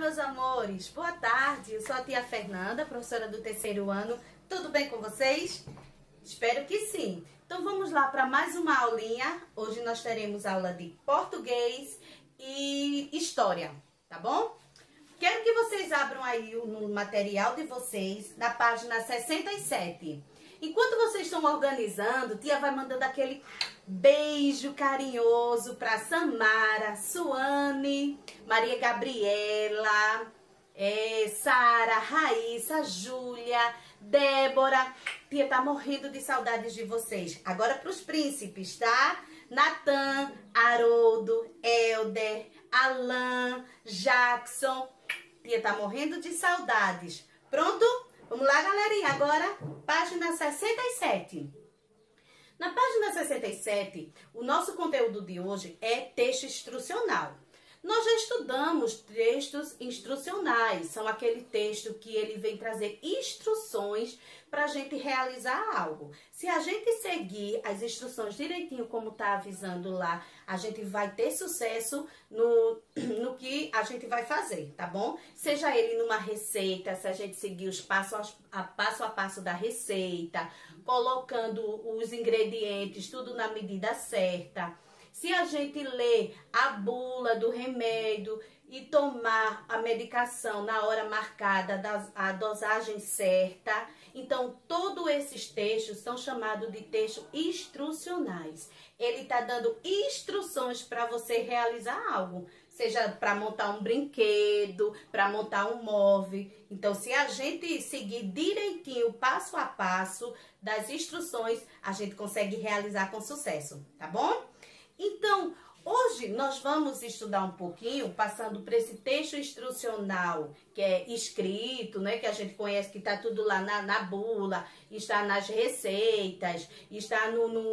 meus amores, boa tarde, eu sou a tia Fernanda, professora do terceiro ano, tudo bem com vocês? Espero que sim. Então vamos lá para mais uma aulinha. Hoje nós teremos aula de português e história, tá bom? Quero que vocês abram aí no material de vocês, na página 67. Enquanto vocês estão organizando, tia vai mandando aquele beijo carinhoso para Samara, Suane, Maria Gabriela, Sara, Raíssa, Júlia, Débora. Tia tá morrendo de saudades de vocês. Agora para os príncipes, tá? Natan, Haroldo, Helder, Alan, Jackson. Tia tá morrendo de saudades. Pronto? Vamos lá, galerinha. Agora, página 67. Na página 67, o nosso conteúdo de hoje é texto instrucional. Nós já estudamos textos instrucionais. São aquele texto que ele vem trazer instruções para a gente realizar algo. Se a gente seguir as instruções direitinho como está avisando lá, a gente vai ter sucesso no que a gente vai fazer, tá bom? Seja ele numa receita, se a gente seguir os passo a passo da receita, colocando os ingredientes, tudo na medida certa. Se a gente ler a bula do remédio e tomar a medicação na hora marcada, a dosagem certa, então todos esses textos são chamados de textos instrucionais. Ele está dando instruções para você realizar algo, seja para montar um brinquedo, para montar um móvel. Então, se a gente seguir direitinho, passo a passo das instruções, a gente consegue realizar com sucesso, tá bom? Então, hoje nós vamos estudar um pouquinho, passando por esse texto instrucional, que é escrito, né, que a gente conhece, que está tudo lá na bula, está nas receitas, está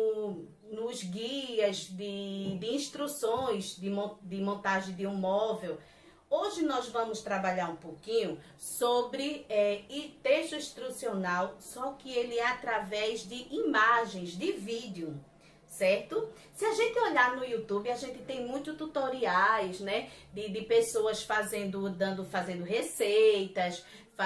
nos guias de instruções de montagem de um móvel. Hoje nós vamos trabalhar um pouquinho sobre texto instrucional, só que ele é através de imagens, de vídeo. Certo? Se a gente olhar no YouTube, a gente tem muitos tutoriais, né? De pessoas fazendo receitas,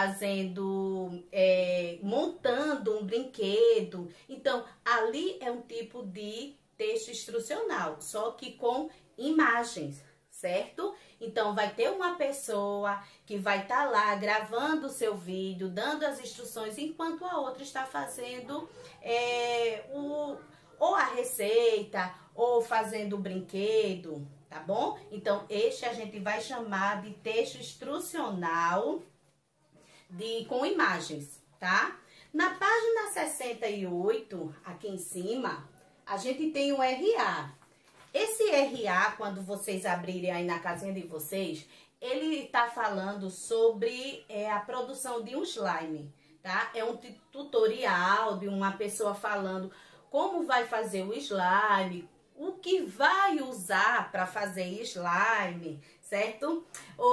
montando um brinquedo. Então, ali é um tipo de texto instrucional, só que com imagens, certo? Então, vai ter uma pessoa que vai estar lá gravando o seu vídeo, dando as instruções, enquanto a outra está fazendo ou a receita, ou fazendo o brinquedo, tá bom? Então, este a gente vai chamar de texto instrucional com imagens, tá? Na página 68, aqui em cima, a gente tem o RA. Esse RA, quando vocês abrirem aí na casinha de vocês, ele tá falando sobre a produção de um slime, tá? É um tutorial de uma pessoa falando como vai fazer o slime, o que vai usar para fazer slime, certo?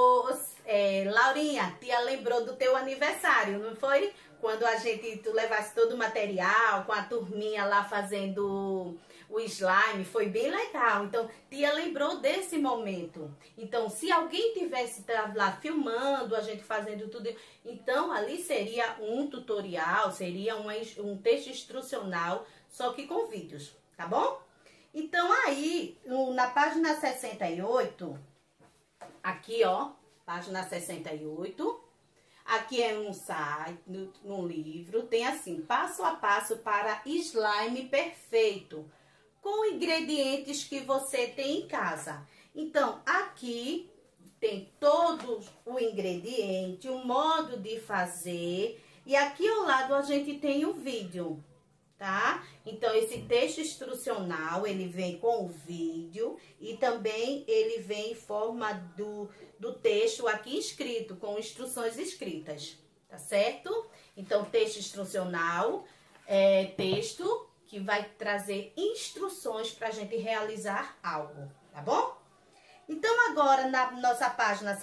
Laurinha, tia lembrou do teu aniversário, não foi? Quando tu levasse todo o material, com a turminha lá fazendo o slime, foi bem legal. Então, tia lembrou desse momento. Então, se alguém tivesse lá filmando, a gente fazendo tudo, então ali seria um tutorial, seria um texto instrucional, só que com vídeos, tá bom? Então, aí, na página 68, aqui, ó, página 68, aqui é um site, num livro, tem assim, passo a passo para slime perfeito, com ingredientes que você tem em casa. Então, aqui tem todo o ingrediente, o modo de fazer, e aqui ao lado a gente tem o vídeo, tá? Então, esse texto instrucional, ele vem com o vídeo e também ele vem em forma do texto aqui escrito, com instruções escritas, tá certo? Então, texto instrucional é texto que vai trazer instruções para a gente realizar algo, tá bom? Então, agora, na nossa página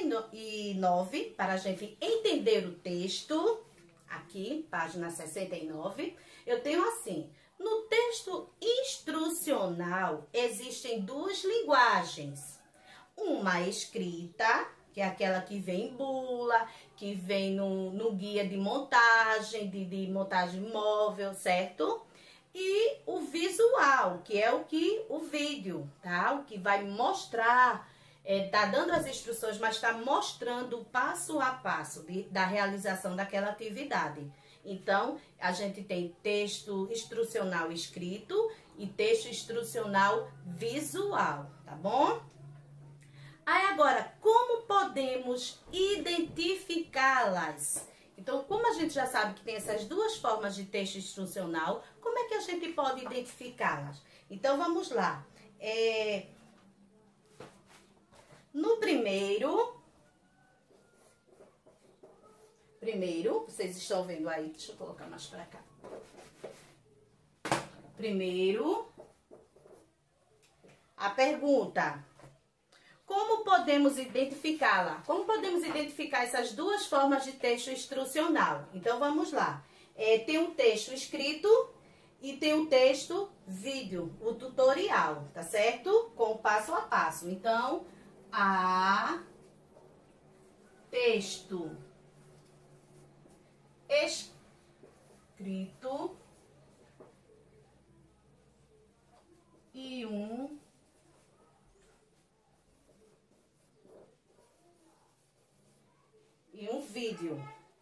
69, para a gente entender o texto, aqui, página 69, eu tenho assim: no texto instrucional existem duas linguagens. Uma escrita, que é aquela que vem em bula, que vem no guia de montagem, de montagem móvel, certo? E o visual, que é o vídeo, tá? O que vai mostrar, tá dando as instruções, mas está mostrando o passo a passo da realização daquela atividade. Então, a gente tem texto instrucional escrito e texto instrucional visual, tá bom? Aí agora, como podemos identificá-las? Então, como a gente já sabe que tem essas duas formas de texto instrucional, como é que a gente pode identificá-las? Então, vamos lá. No primeiro, vocês estão vendo aí, deixa eu colocar mais para cá. Primeiro, a pergunta: como podemos identificá-la? Como podemos identificar essas duas formas de texto instrucional? Então, vamos lá. Tem um texto escrito e tem um texto vídeo, o tutorial, tá certo? Com o passo a passo. Então, texto escrito e um vídeo.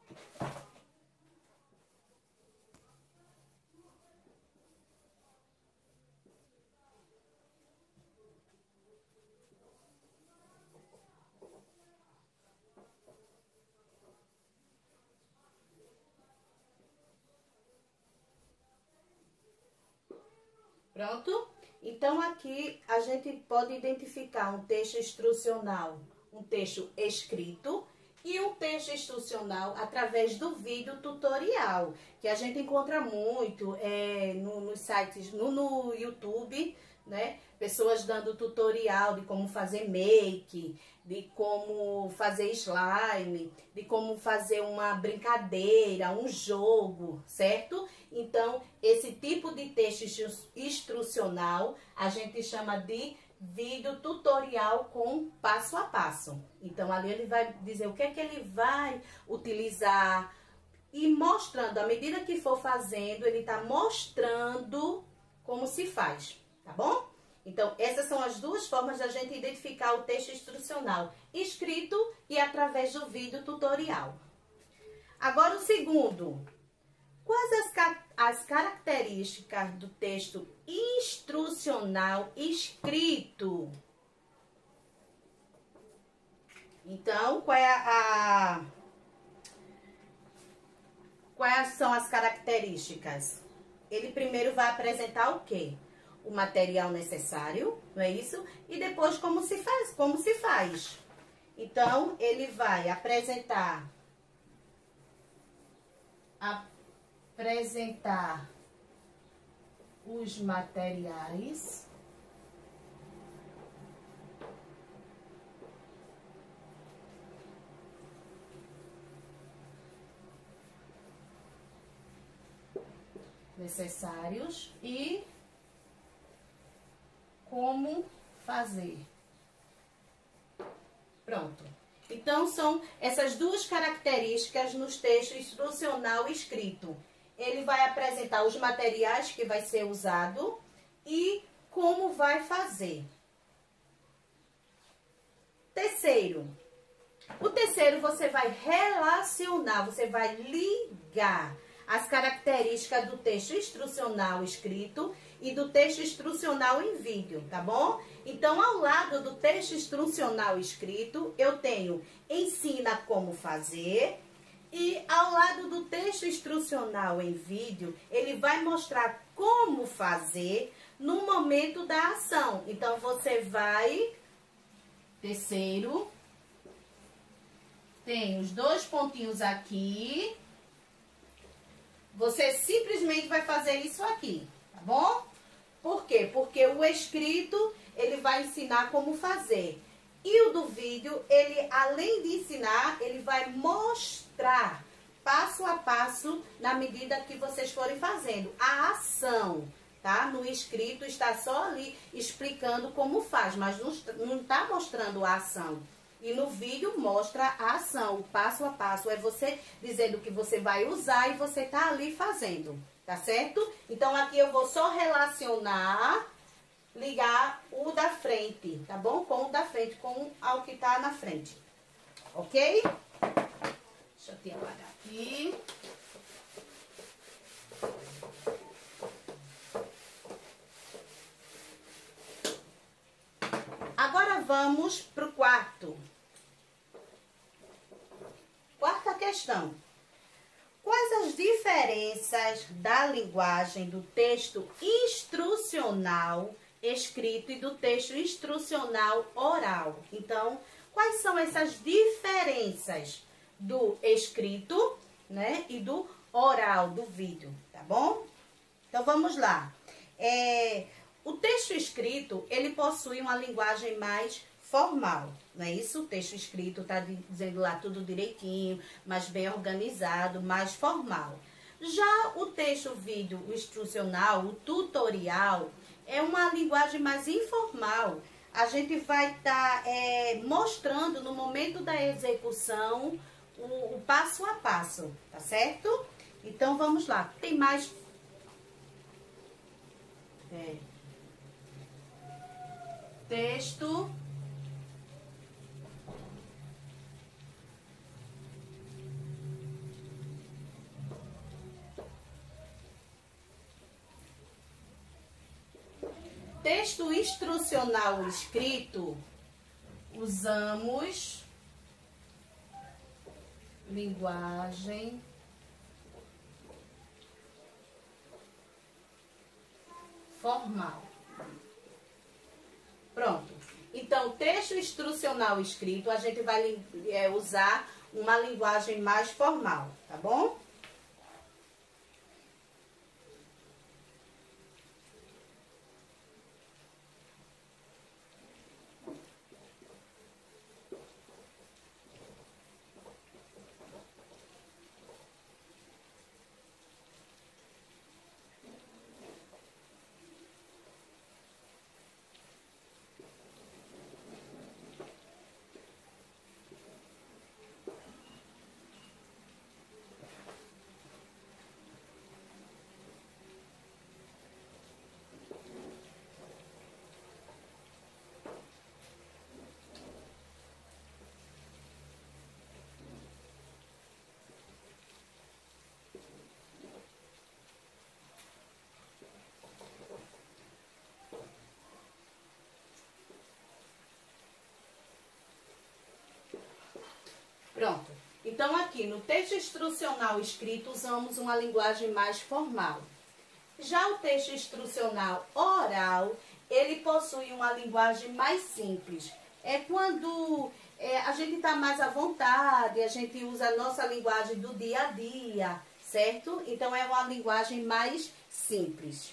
Pronto? Então, aqui a gente pode identificar um texto instrucional, um texto escrito e um texto instrucional através do vídeo tutorial, que a gente encontra muito nos sites, no YouTube, né? Pessoas dando tutorial de como fazer make, de como fazer slime, de como fazer uma brincadeira, um jogo, certo? Então, esse tipo de texto instrucional a gente chama de vídeo tutorial com passo a passo. Então, ali ele vai dizer o que é que ele vai utilizar e mostrando, à medida que for fazendo, ele tá mostrando como se faz, tá bom? Então, essas são as duas formas da gente identificar o texto instrucional, escrito e através do vídeo tutorial. Agora, o segundo. Quais as características do texto instrucional escrito? Então, quais são as características? Ele primeiro vai apresentar o quê? O material necessário, não é isso? E depois como se faz. Então, ele vai apresentar os materiais necessários e como fazer. Pronto. Então, são essas duas características nos textos instrucional escrito. Ele vai apresentar os materiais que vai ser usado e como vai fazer. Terceiro. O terceiro você vai relacionar, você vai ligar as características do texto instrucional escrito e do texto instrucional em vídeo, tá bom? Então, ao lado do texto instrucional escrito, eu tenho ensina como fazer. E ao lado do texto instrucional em vídeo, ele vai mostrar como fazer no momento da ação. Então, você vai... Terceiro, tem os dois pontinhos aqui. Você simplesmente vai fazer isso aqui, tá bom? Por quê? Porque o escrito, ele vai ensinar como fazer. E o do vídeo, ele, além de ensinar, ele vai mostrar passo a passo na medida que vocês forem fazendo. A ação, tá? No escrito está só ali explicando como faz, mas não está mostrando a ação. E no vídeo mostra a ação, o passo a passo. É você dizendo que você vai usar e você tá ali fazendo, tá certo? Então, aqui eu vou só relacionar, ligar o da frente, tá bom? Com o da frente, com o que tá na frente. Ok? Deixa eu te apagar aqui. Agora vamos pro quarta questão. Quais as diferenças da linguagem do texto instrucional escrito e do texto instrucional oral? Então, quais são essas diferenças do escrito, né, e do oral, do vídeo, tá bom? Então, vamos lá. O texto escrito, ele possui uma linguagem mais formal, não é isso? O texto escrito tá dizendo lá tudo direitinho, mais bem organizado, mais formal. Já o texto vídeo, o instrucional, o tutorial, é uma linguagem mais informal. A gente vai estar mostrando no momento da execução o passo a passo, tá certo? Então, vamos lá. Tem mais... Texto instrucional escrito, usamos linguagem formal. Pronto. Então, texto instrucional escrito, a gente vai usar uma linguagem mais formal, tá bom? Pronto. Então, aqui no texto instrucional escrito, usamos uma linguagem mais formal. Já o texto instrucional oral, ele possui uma linguagem mais simples. É quando a gente está mais à vontade, a gente usa a nossa linguagem do dia a dia, certo? Então, é uma linguagem mais simples.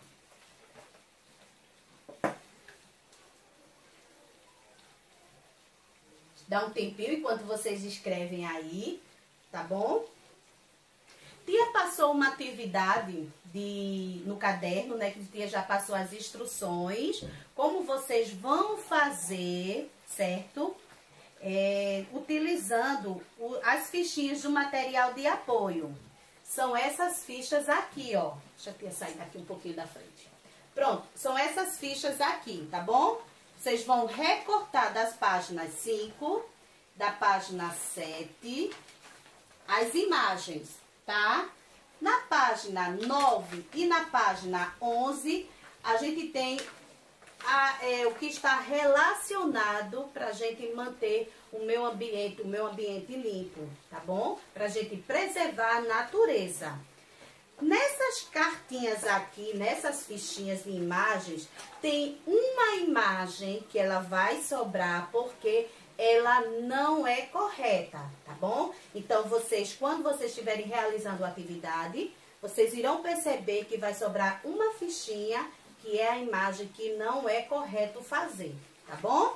Dá um tempinho enquanto vocês escrevem aí, tá bom? Tia passou uma atividade no caderno, né? Que Tia já passou as instruções, como vocês vão fazer, certo? Utilizando as fichinhas do material de apoio. São essas fichas aqui, ó. Deixa a Tia sair daqui um pouquinho da frente. Pronto, são essas fichas aqui, tá bom? Vocês vão recortar das páginas 5, da página 7, as imagens, tá? Na página 9 e na página 11, a gente tem o que está relacionado para a gente manter o meio ambiente limpo, tá bom? Para a gente preservar a natureza. Nessas cartinhas aqui, nessas fichinhas de imagens, tem uma imagem que ela vai sobrar porque ela não é correta, tá bom? Então, quando vocês estiverem realizando a atividade, vocês irão perceber que vai sobrar uma fichinha que é a imagem que não é correto fazer, tá bom?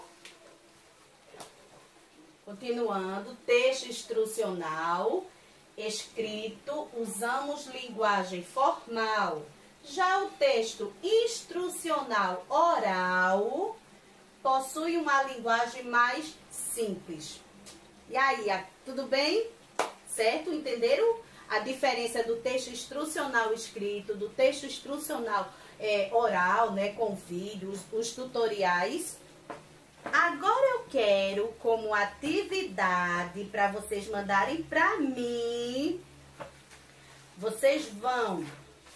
Continuando, texto instrucional escrito, usamos linguagem formal. Já o texto instrucional oral possui uma linguagem mais simples. E aí, tudo bem? Certo? Entenderam a diferença do texto instrucional escrito, do texto instrucional oral, né, com vídeos, os tutoriais? Agora eu quero, como atividade, para vocês mandarem para mim, vocês vão,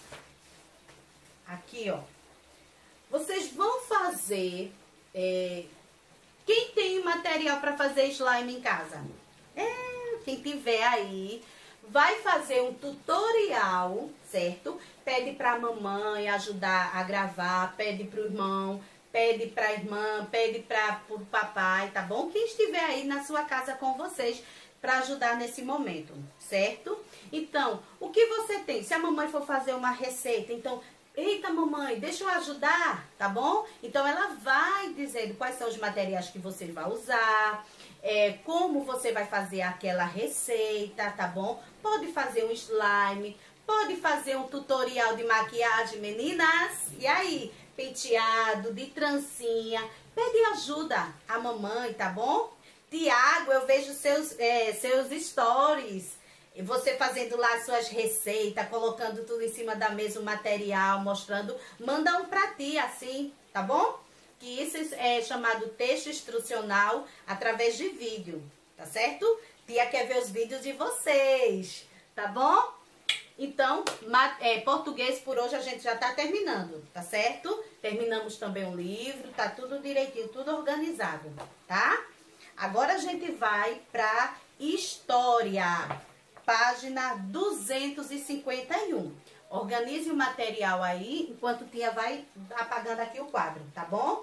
aqui ó, vocês vão fazer, quem tem material para fazer slime em casa? Quem tiver aí, vai fazer um tutorial, certo? Pede para a mamãe ajudar a gravar, pede para o irmão, pede para a irmã, pede para o papai, tá bom? Quem estiver aí na sua casa com vocês para ajudar nesse momento, certo? Então, o que você tem? Se a mamãe for fazer uma receita, então, eita mamãe, deixa eu ajudar, tá bom? Então, ela vai dizendo quais são os materiais que você vai usar, como você vai fazer aquela receita, tá bom? Pode fazer um slime, pode fazer um tutorial de maquiagem, meninas. E aí? Penteado, de trancinha, pede ajuda à mamãe, tá bom? Tiago, eu vejo seus stories, você fazendo lá suas receitas, colocando tudo em cima da mesa, o material, mostrando, manda um pra ti, assim, tá bom? Que isso é chamado texto instrucional através de vídeo, tá certo? Tia quer ver os vídeos de vocês, tá bom? Então, português por hoje a gente já tá terminando, tá certo? Terminamos também o livro, tá tudo direitinho, tudo organizado, tá? Agora a gente vai pra história, página 251. Organize o material aí, enquanto tia vai apagando aqui o quadro, tá bom?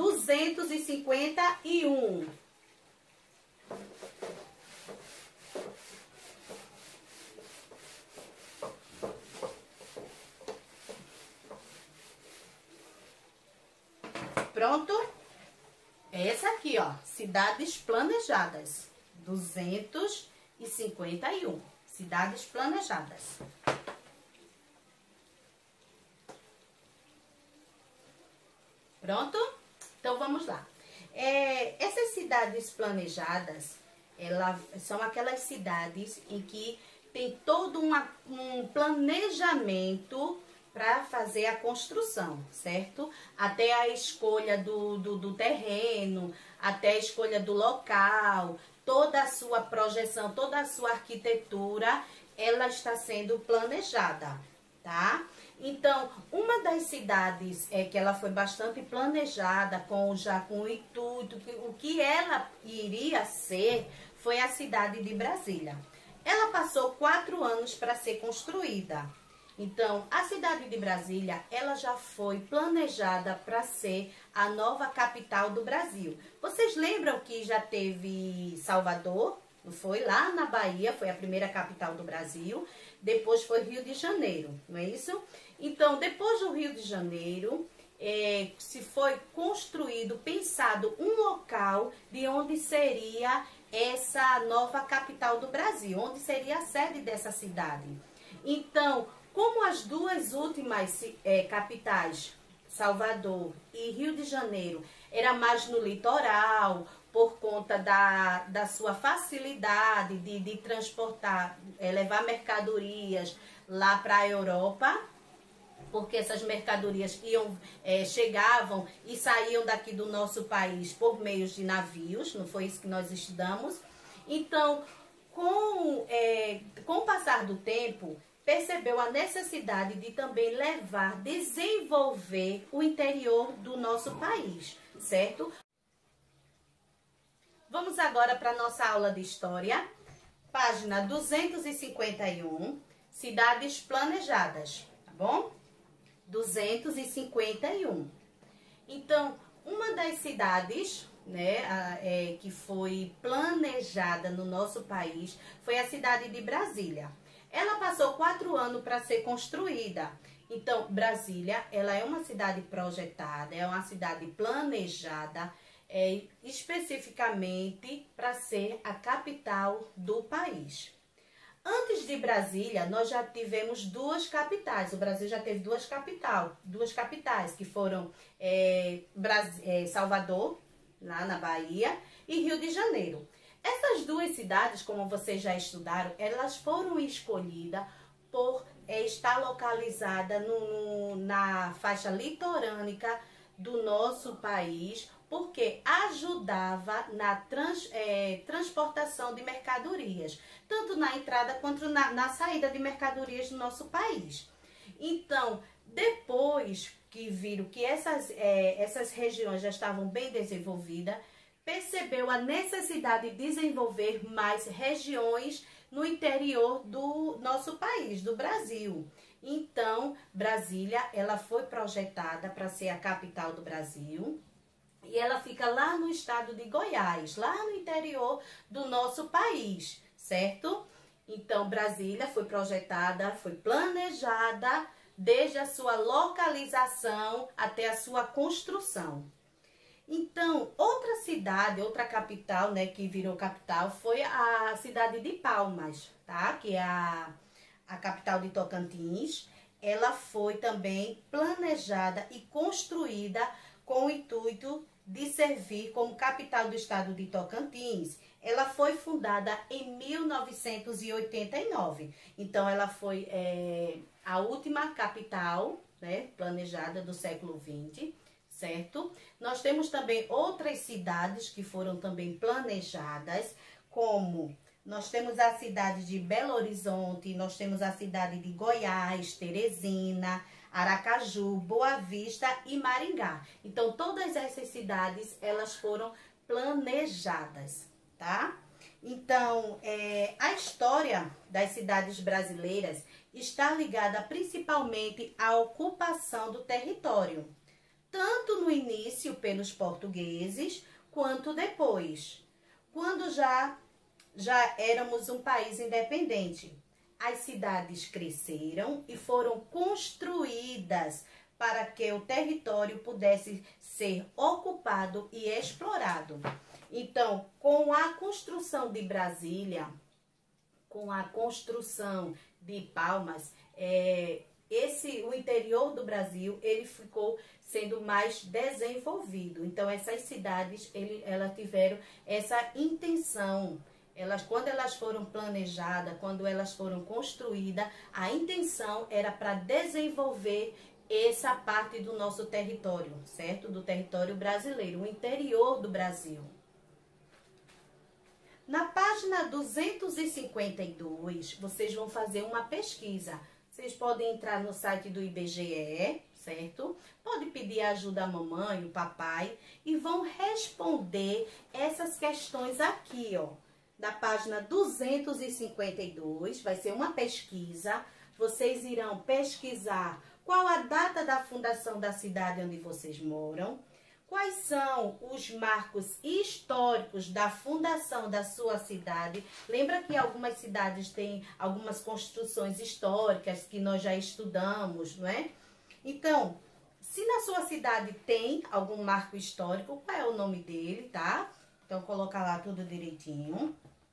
251. Pronto? Essa aqui, ó, cidades planejadas. 251. Cidades planejadas. Pronto? Então, vamos lá. Essas cidades planejadas, são aquelas cidades em que tem todo um planejamento para fazer a construção, certo? Até a escolha do terreno, até a escolha do local, toda a sua projeção, toda a sua arquitetura, ela está sendo planejada, tá? Então, uma das cidades que ela foi bastante planejada, já com o intuito, o que ela iria ser, foi a cidade de Brasília. Ela passou 4 anos para ser construída. Então, a cidade de Brasília, ela já foi planejada para ser a nova capital do Brasil. Vocês lembram que já teve Salvador? Não foi? Lá na Bahia, foi a primeira capital do Brasil. Depois foi Rio de Janeiro, não é isso? Então, depois do Rio de Janeiro, se foi construído, pensado um local de onde seria essa nova capital do Brasil, onde seria a sede dessa cidade. Então, como as duas últimas capitais, Salvador e Rio de Janeiro, era mais no litoral, por conta da sua facilidade de transportar, levar mercadorias lá para a Europa, porque essas mercadorias chegavam e saíam daqui do nosso país por meio de navios, não foi isso que nós estudamos? Então, com o passar do tempo, percebeu a necessidade de também desenvolver o interior do nosso país, certo? Vamos agora para a nossa aula de história, página 251, cidades planejadas, tá bom? 251. Então, uma das cidades, né, que foi planejada no nosso país foi a cidade de Brasília. Ela passou 4 anos para ser construída. Então, Brasília, ela é uma cidade projetada, é uma cidade planejada, especificamente para ser a capital do país. Antes de Brasília, nós já tivemos 2 capitais. O Brasil já teve 2 capitais, que foram Salvador, lá na Bahia, e Rio de Janeiro. Essas duas cidades, como vocês já estudaram, elas foram escolhidas por estar localizada na faixa litorânica do nosso país, porque ajudava na transportação de mercadorias, tanto na entrada quanto na saída de mercadorias do nosso país. Então, depois que viram que essas regiões já estavam bem desenvolvidas, percebeu a necessidade de desenvolver mais regiões no interior do nosso país, do Brasil. Então, Brasília, ela foi projetada para ser a capital do Brasil e ela fica lá no estado de Goiás, lá no interior do nosso país, certo? Então, Brasília foi projetada, foi planejada desde a sua localização até a sua construção. Então, outra cidade, outra capital, né, que virou capital foi a cidade de Palmas, tá? Que é a capital de Tocantins. Ela foi também planejada e construída com o intuito de servir como capital do estado de Tocantins. Ela foi fundada em 1989. Então, ela foi a última capital, né, planejada do século XX. Certo? Nós temos também outras cidades que foram também planejadas, como nós temos a cidade de Belo Horizonte, nós temos a cidade de Goiás, Teresina, Aracaju, Boa Vista e Maringá. Então, todas essas cidades, elas foram planejadas, tá? Então, a história das cidades brasileiras está ligada principalmente à ocupação do território, tanto no início pelos portugueses, quanto depois, quando já éramos um país independente. As cidades cresceram e foram construídas para que o território pudesse ser ocupado e explorado. Então, com a construção de Brasília, com a construção de Palmas, o interior do Brasil, ele ficou sendo mais desenvolvido. Então, essas cidades, elas tiveram essa intenção. Quando elas foram planejadas, quando elas foram construídas, a intenção era para desenvolver essa parte do nosso território, certo? Do território brasileiro, o interior do Brasil. Na página 252, vocês vão fazer uma pesquisa. Vocês podem entrar no site do IBGE, certo? Pode pedir ajuda à mamãe, o papai, e vão responder essas questões aqui, ó. Da página 252, vai ser uma pesquisa. Vocês irão pesquisar qual a data da fundação da cidade onde vocês moram, quais são os marcos históricos da fundação da sua cidade. Lembra que algumas cidades têm algumas construções históricas que nós já estudamos, não é? Então, se na sua cidade tem algum marco histórico, qual é o nome dele, tá? Então, coloca lá tudo direitinho.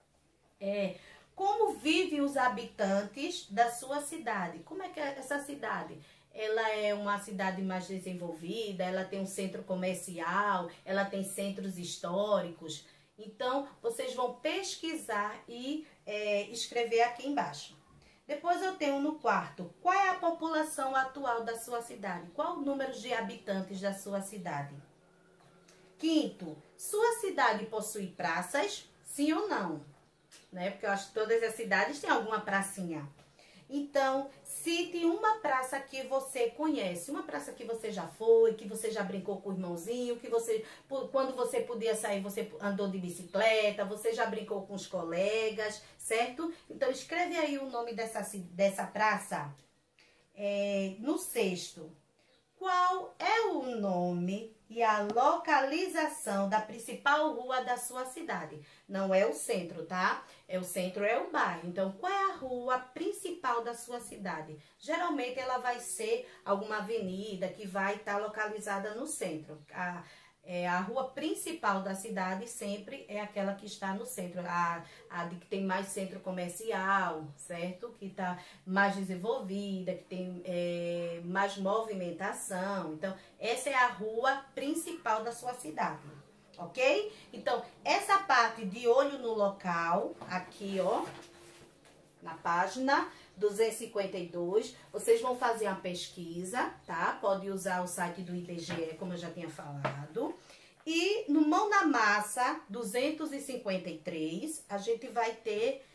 Como vivem os habitantes da sua cidade? Como é que é essa cidade? Ela é uma cidade mais desenvolvida, ela tem um centro comercial, ela tem centros históricos. Então, vocês vão pesquisar e escrever aqui embaixo. Depois eu tenho no quarto, qual é a população atual da sua cidade? Qual o número de habitantes da sua cidade? Quinto, sua cidade possui praças? Sim ou não? Né? Porque eu acho que todas as cidades têm alguma pracinha. Então, cite uma praça que você conhece, uma praça que você já foi, que você já brincou com o irmãozinho, que você, quando você podia sair, você andou de bicicleta, você já brincou com os colegas, certo? Então, escreve aí o nome dessa praça. No sexto, qual é o nome e a localização da principal rua da sua cidade? Não é o centro, tá? O centro é o bairro. Então, qual é a rua principal da sua cidade? Geralmente, ela vai ser alguma avenida que vai estar localizada no centro. A rua principal da cidade sempre é aquela que está no centro, a de que tem mais centro comercial, certo? Que está mais desenvolvida, que tem mais movimentação. Então, essa é a rua principal da sua cidade. ok? Então, essa parte de olho no local, aqui, ó, na página 252, vocês vão fazer uma pesquisa, tá? Pode usar o site do IBGE, como eu já tinha falado. E no Mão na Massa 253, a gente vai ter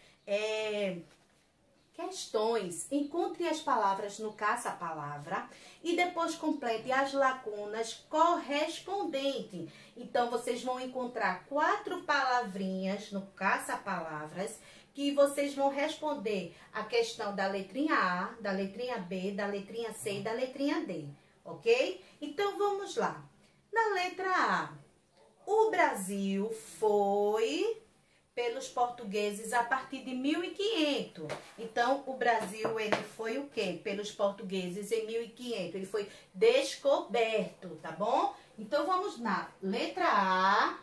questões. Encontre as palavras no caça-palavra e depois complete as lacunas correspondentes. Então, vocês vão encontrar 4 palavrinhas no caça-palavras que vocês vão responder a questão da letrinha A, da letrinha B, da letrinha C e da letrinha D, ok? Então, vamos lá. Na letra A, o Brasil foi pelos portugueses a partir de 1500. Então, o Brasil, ele foi o quê? Pelos portugueses em 1500. Ele foi descoberto, tá bom? Então, vamos na letra A,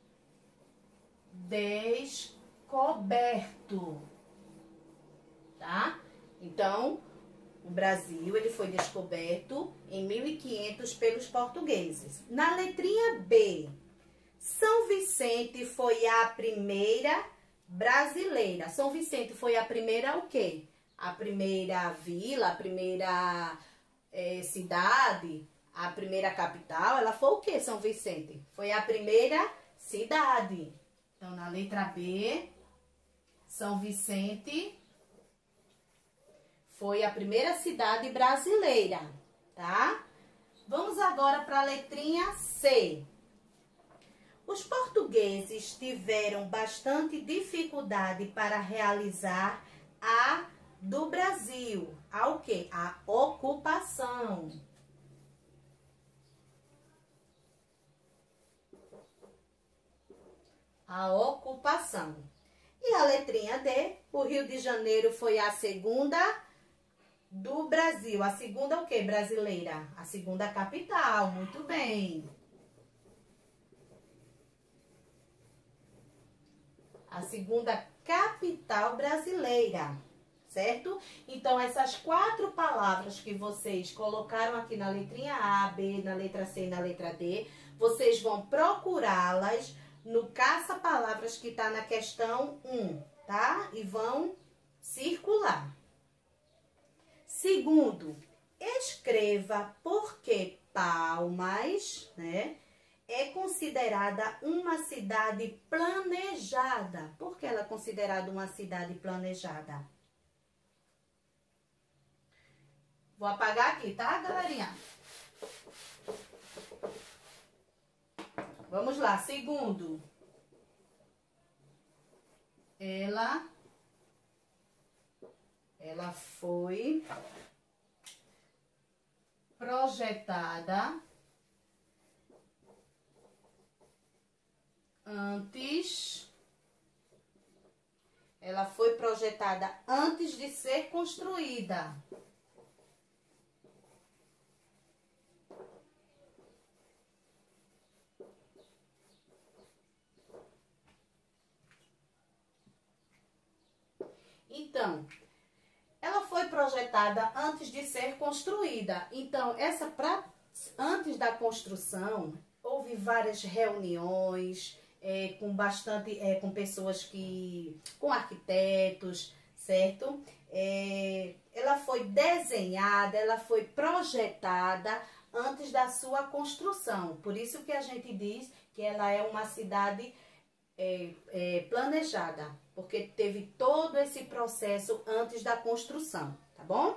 descoberto, tá? Então, o Brasil, ele foi descoberto em 1500 pelos portugueses. Na letrinha B, São Vicente foi a primeira brasileira. São Vicente foi a primeira o quê? A primeira vila, a primeira cidade, a primeira capital. Ela foi o quê, São Vicente? Foi a primeira cidade. Então, na letra B, São Vicente foi a primeira cidade brasileira, tá? Vamos agora para a letrinha C. Os portugueses tiveram bastante dificuldade para realizar a do Brasil. A o quê? A ocupação. A ocupação. E a letrinha D, o Rio de Janeiro foi a segunda do Brasil. A segunda o quê, brasileira? A segunda capital, muito bem. A segunda capital brasileira, certo? Então, essas 4 palavras que vocês colocaram aqui na letrinha A, B, na letra C e na letra D, vocês vão procurá-las no caça-palavras que está na questão 1, tá? E vão circular. Segundo, escreva por que Palmas, né, é considerada uma cidade planejada. Por que ela é considerada uma cidade planejada? Vou apagar aqui, tá, galerinha? Vamos lá, segundo. Ela foi projetada antes de ser construída. Então, ela foi projetada antes de ser construída. Então, antes da construção, houve várias reuniões com pessoas com arquitetos, certo? Ela foi desenhada, ela foi projetada antes da sua construção. Por isso que a gente diz que ela é uma cidade planejada, porque teve todo esse processo antes da construção, tá bom?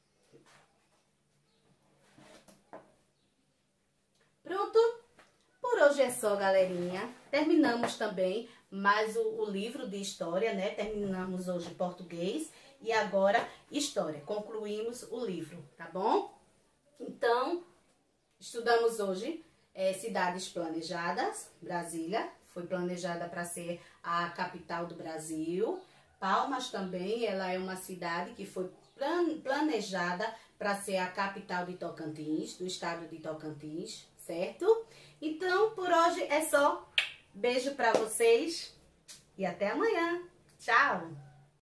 Pronto? Por hoje é só, galerinha. Terminamos também mais o livro de história, né? Terminamos hoje português e agora história. Concluímos o livro, tá bom? Então, estudamos hoje cidades planejadas. Brasília foi planejada para ser a capital do Brasil. Palmas também, ela é uma cidade que foi planejada para ser a capital de Tocantins, do estado de Tocantins, certo? Então, por hoje é só. Beijo para vocês e até amanhã. Tchau!